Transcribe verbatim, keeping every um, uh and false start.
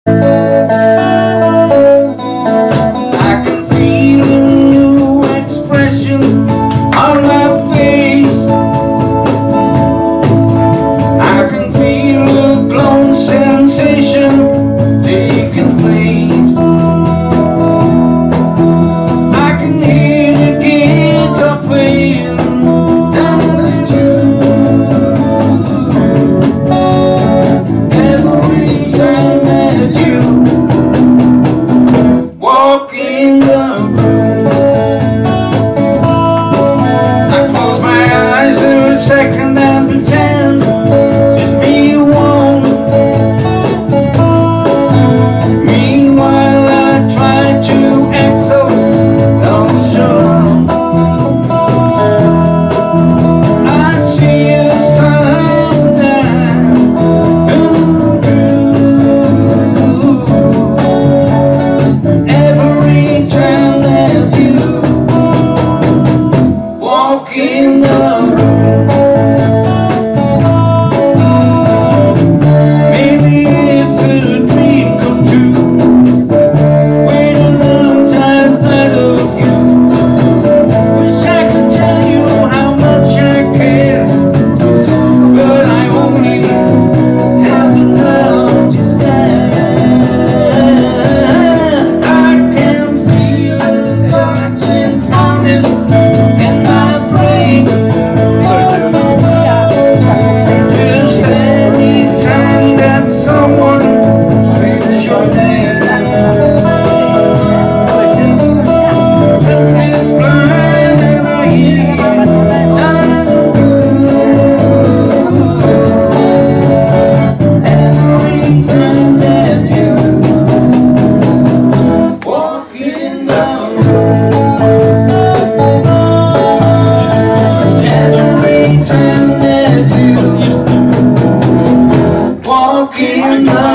I can feel a new expression on my face. I can feel a glowing sensation taking place. I can hear the guitar playing down the tune. Every time that you walk in the room, I close my eyes for a second and pretend to be one. Meanwhile I try to exalt notion. I see you sundown. Every time that you walk in the room, maybe it's a dream come true. Wait a long time that of you. Wish I could tell you how much I care, but I only have enough to stand. I can feel something on it in my brain. Just any time that someone speaks your name, it's blind and I hear time every time that you walk in the room. Every time that you walk in the